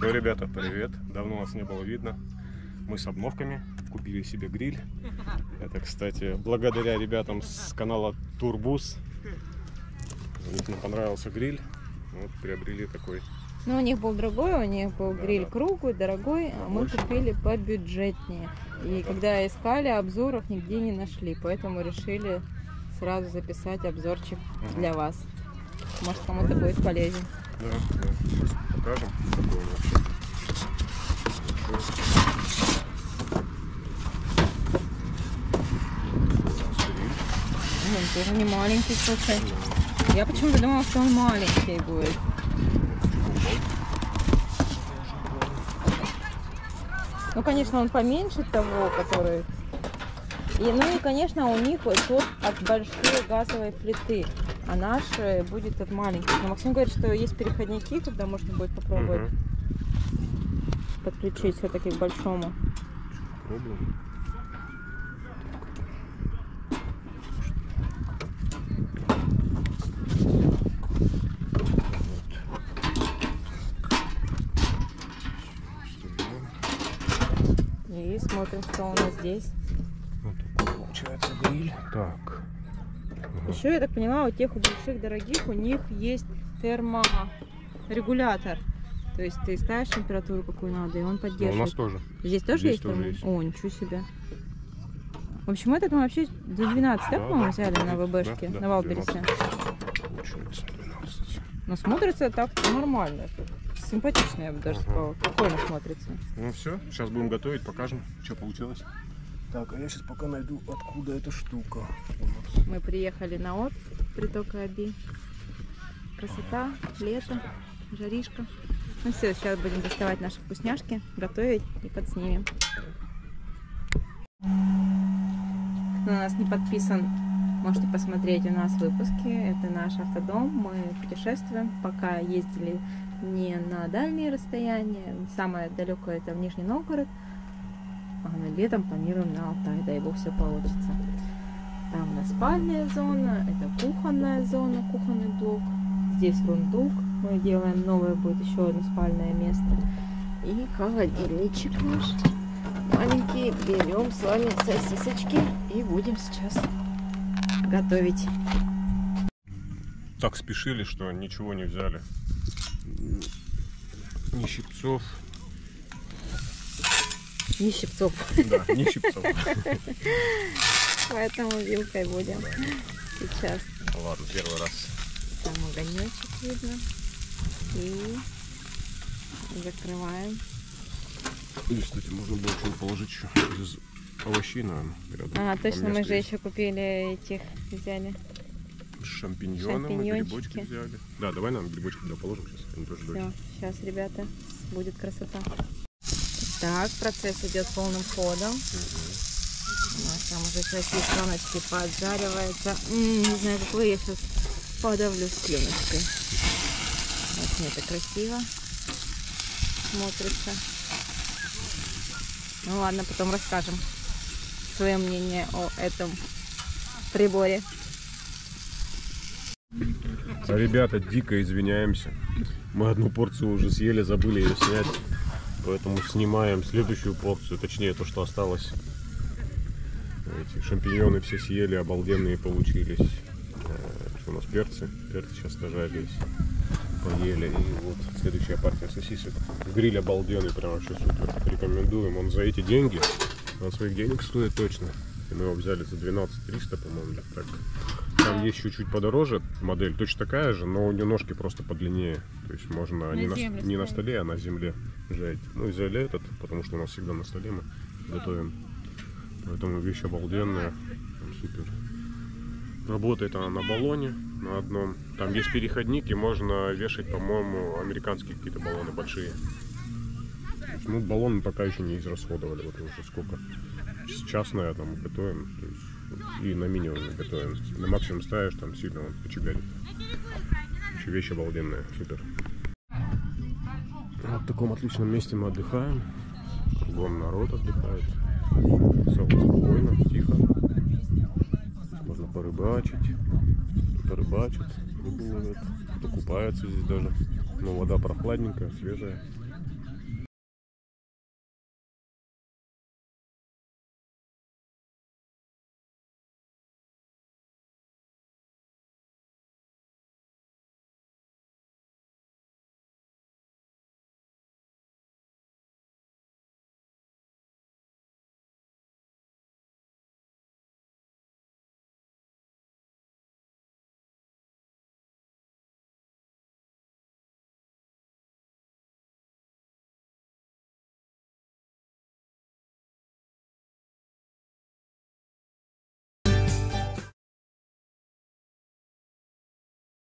Что, ребята, привет! Давно вас не было видно. Мы с обновками купили себе гриль. Это, кстати, благодаря ребятам с канала Турбус. Им понравился гриль. Вот приобрели такой. Ну, у них был другой, у них был гриль круглый, дорогой, а мы купили побюджетнее. И когда искали, обзоров нигде не нашли, поэтому решили сразу записать обзорчик для вас. Может, кому-то будет полезен. Да. Сейчас покажем, какой он вообще. Он тоже не маленький, слушай. Я почему-то думала, что он маленький будет. Ну, конечно, он поменьше того, который... Ну и, конечно, у них тот от большой газовой плиты, а наш будет от маленьких. Но Максим говорит, что есть переходники, когда можно будет попробовать подключить все-таки к большому. Попробуем. И смотрим, что у нас здесь. Вот такой получается гриль. Так. Еще, я так поняла, у тех у больших дорогих у них есть терморегулятор. То есть ты ставишь температуру, какую надо, и он поддерживает. У нас тоже. Здесь тоже есть? О, ничего себе. В общем, этот мы вообще за 12, да, по-моему, взяли на ВБшке, на Валбересе. Получается 12. Но смотрится так нормально. Симпатично, я бы даже сказала. Прикольно смотрится. Ну все, сейчас будем готовить, покажем, что получилось. Так, а я сейчас пока найду, откуда эта штука. Мы приехали на отдых, приток Аби. Красота, лето, жаришка. Ну все, сейчас будем доставать наши вкусняшки, готовить и подснимем. Кто на нас не подписан, можете посмотреть у нас выпуски. Это наш автодом. Мы путешествуем. Пока ездили не на дальние расстояния. Самое далекое это в Нижний Новгород. А летом планируем на Алтай. Дай бог, все получится. Там у нас спальная зона. Это кухонная зона, кухонный блок. Здесь рундук. Мы делаем новое, будет еще одно спальное место. И холодильничек наш маленький. Берем с вами сосисочки и будем сейчас готовить. Так спешили, что ничего не взяли. Ни щипцов. Ни щипцов. Да, ни щипцов. Поэтому вилкой будем сейчас. Ладно, первый раз. Там огонечек видно. И закрываем. И, кстати, можно было что-то положить еще из овощей, наверное, рядом. Точно, мы же еще купили этих, взяли. Шампиньоны мы, грибочки взяли. Да, давай нам грибочки туда положим сейчас. Они тоже все, сейчас, ребята, будет красота. Так, процесс идет полным ходом. У нас там уже сосисоночки поджариваются. Не знаю, какой я сейчас подавлю слюночкой. Очень это красиво смотрится. Ну ладно, потом расскажем свое мнение о этом приборе. Ребята, дико извиняемся. Мы одну порцию уже съели, забыли ее снять. Поэтому снимаем следующую порцию, точнее то, что осталось. Эти шампиньоны все съели, обалденные получились. Что у нас, перцы? Перцы сейчас дожарились, поели. И вот следующая партия сосисок. Гриль обалденный, прям вообще супер. Рекомендуем. Он за эти деньги, он своих денег стоит точно. И мы его взяли за 12 300, по-моему. Так. Там есть чуть-чуть подороже модель, точно такая же, но у нее ножки просто подлиннее. То есть можно не на столе, а на земле жарить. Мы взяли этот, потому что у нас всегда на столе мы готовим. Поэтому вещь обалденная, супер. Работает она на баллоне, на одном. Там есть переходники, можно вешать, по-моему, американские какие-то баллоны большие. Ну, баллон мы пока еще не израсходовали, вот уже сколько. Час, наверное, там готовим. То есть, и на минимуме готовим. На максимум ставишь, там сильно он кочегарит. Еще вещь обалденная, супер. Вот в таком отличном месте мы отдыхаем. Кругом народ отдыхает. Все спокойно, тихо. Можно порыбачить. Кто-то рыбачит, рыбу ловит, кто купается здесь даже. Но вода прохладненькая, свежая.